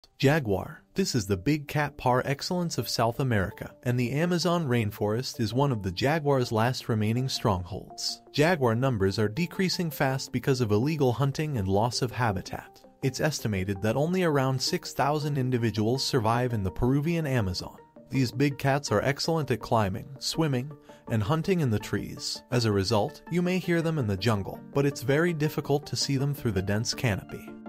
Jaguar. This is the big cat par excellence of South America, and the Amazon rainforest is one of the jaguar's last remaining strongholds. Jaguar numbers are decreasing fast because of illegal hunting and loss of habitat. It's estimated that only around 6,000 individuals survive in the Peruvian Amazon. These big cats are excellent at climbing, swimming, and hunting in the trees. As a result, you may hear them in the jungle, but it's very difficult to see them through the dense canopy.